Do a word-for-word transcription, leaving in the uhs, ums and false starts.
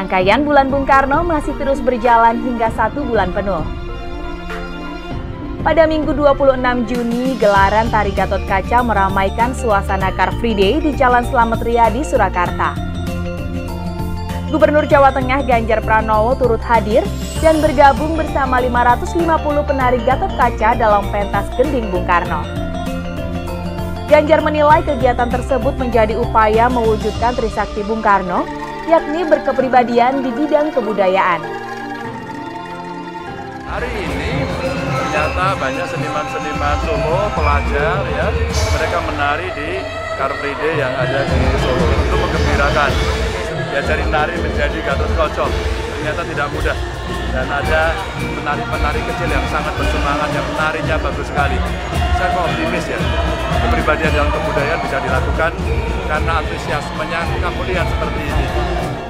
Rangkaian Bulan Bung Karno masih terus berjalan hingga satu bulan penuh. Pada Minggu dua puluh enam Juni, gelaran Tari Gatot Kaca meramaikan suasana Car Free Day di Jalan Slamet Riyadi, Surakarta. Gubernur Jawa Tengah Ganjar Pranowo turut hadir dan bergabung bersama lima ratus lima puluh penari Gatot Kaca dalam pentas Gending Bung Karno. Ganjar menilai kegiatan tersebut menjadi upaya mewujudkan Trisakti Bung Karno, yakni berkepribadian di bidang kebudayaan. Hari ini ternyata banyak seniman-seniman Solo, pelajar ya, mereka menari di Car Free Day yang ada di Solo. Itu menggembirakan. Diajari menari menjadi Gatot Kaca ternyata tidak mudah. Dan ada penari-penari kecil yang sangat bersemangat, yang menarinya bagus sekali. Saya kok optimis ya, kepribadian dalam kebudayaan bisa dilakukan karena antusiasmenya kemuliaan seperti ini.